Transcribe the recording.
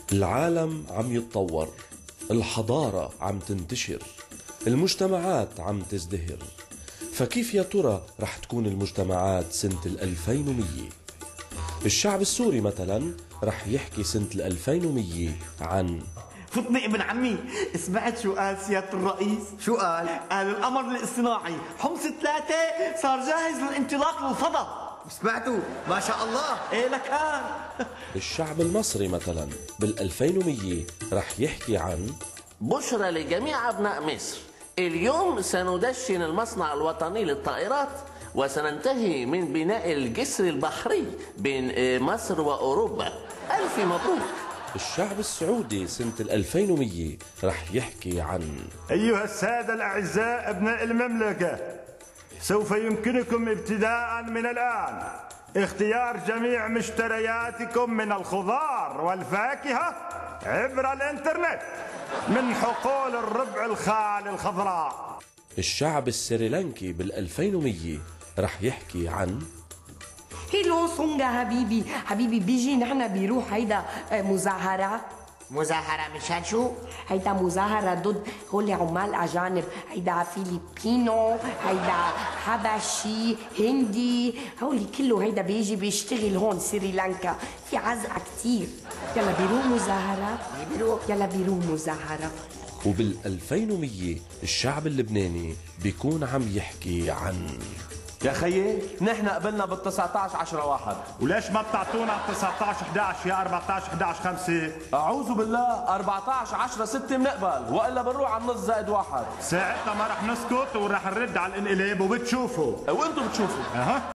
العالم عم يتطور، الحضارة عم تنتشر، المجتمعات عم تزدهر. فكيف يا ترى رح تكون المجتمعات سنة 2100؟ الشعب السوري مثلا رح يحكي سنة 2100 عن فطني ابن عمي، سمعت شو قال سيادة الرئيس؟ شو قال؟ قال القمر الاصطناعي حمص 3 صار جاهز للانطلاق للفضاء. سمعتوا؟ ما شاء الله. ايه لك قال. الشعب المصري مثلا بال2100 رح يحكي عن بشرى لجميع أبناء مصر، اليوم سندشن المصنع الوطني للطائرات وسننتهي من بناء الجسر البحري بين مصر وأوروبا. ألف مبروك. الشعب السعودي سنة 2100 رح يحكي عن أيها السادة الأعزاء أبناء المملكة، سوف يمكنكم ابتداء من الآن اختيار جميع مشترياتكم من الخضار والفاكهة عبر الإنترنت من حقول الربع الخالي الخضراء. الشعب السريلانكي بال2100 رح يحكي عن هيلو سونجا حبيبي بيجي نحن بيروح هيدا مظاهرة مشان شو؟ هيدا مظاهرة ضد هول عمال أجانب، هيدا فيليبينو، هيدا حبشي، هندي، هولي كله هيدا بيجي بيشتغل هون سريلانكا، في عزقة كتير. يلا بيروح مظاهرة، يلا بيروح مظاهرة. وبال2100 الشعب اللبناني بيكون عم يحكي عن يا خيي نحن قبلنا بال19/10/1. وليش ما بتعطونا 19/11 يا 14/11/5؟ أعوذ بالله 14/10/6 بنقبل، وإلا بنروح على النص زائد 1. ساعتها ما رح نسكت ورح نرد على الانقلاب وبتشوفوا وانتم بتشوفوا.